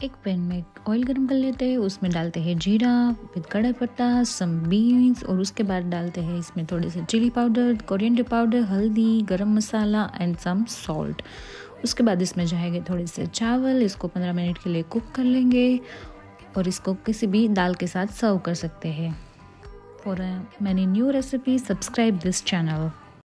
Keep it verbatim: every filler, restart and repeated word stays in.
एक पैन में ऑयल गरम कर लेते हैं, उसमें डालते हैं जीरा विद कड़ा पत्ता, सम बीन्स और उसके बाद डालते हैं इसमें थोड़े से चिली पाउडर, कोरिएंडर पाउडर, हल्दी, गरम मसाला एंड सम सॉल्ट। उसके बाद इसमें जाएंगे थोड़े से चावल, इसको पंद्रह मिनट के लिए कुक कर लेंगे और इसको किसी भी दाल के साथ सर्व कर सकते हैं। For many new recipe subscribe this channel.